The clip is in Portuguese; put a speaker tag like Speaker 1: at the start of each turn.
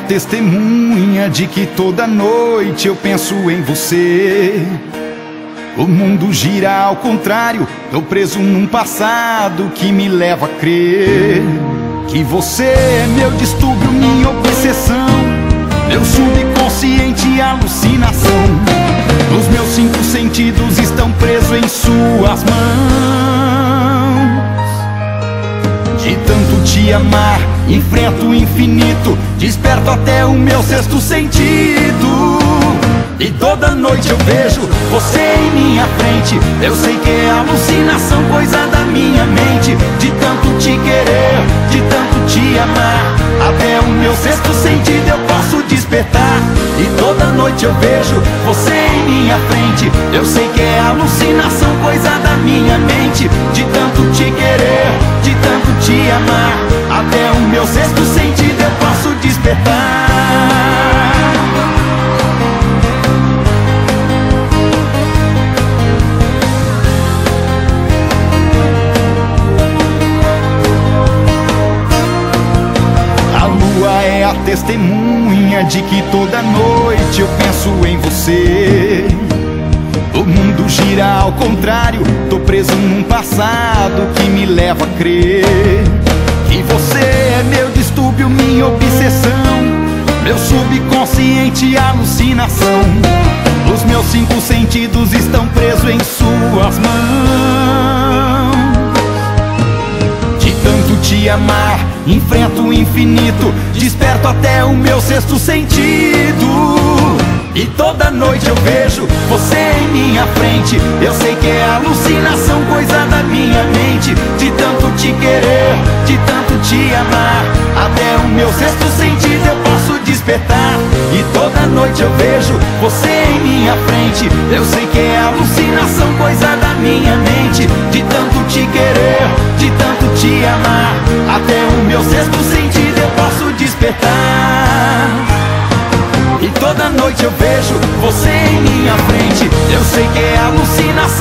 Speaker 1: testemunha de que toda noite eu penso em você. O mundo gira ao contrário, tô preso num passado que me leva a crer que você é meu distúrbio, minha obsessão, meu subconsciente alucinação. Os meus 5 sentidos estão presos em suas mãos. De tanto te amar, enfrento o infinito, desperto até o meu 6º sentido. E toda noite eu vejo você em minha frente. Eu sei que é alucinação, coisa da minha mente. De tanto te querer, de tanto te amar, até o meu 6º sentido eu posso despertar. E toda noite eu vejo você em minha frente. Eu sei que é alucinação, coisa da minha mente. De tanto te querer, de tanto te amar, até o meu 6º sentido eu posso despertar. É a testemunha de que toda noite eu penso em você. O mundo gira ao contrário, tô preso num passado que me leva a crer que você é meu distúrbio, minha obsessão, meu subconsciente alucinação. Os meus 5 sentidos estão presos em suas mãos. De tanto te amar, enfrento o infinito, desperto até o meu 6º sentido. E toda noite eu vejo você em minha frente. Eu sei que é alucinação, coisa da minha mente. De tanto te querer, de tanto te amar, até o meu 6º sentido eu posso despertar. E toda noite eu vejo você em minha frente. Eu sei que é alucinação, coisa da minha mente. De tanto te querer, de tanto te amar, até o meu 6º sentido eu posso despertar. E toda noite eu vejo você em minha frente. Eu sei que é alucinação,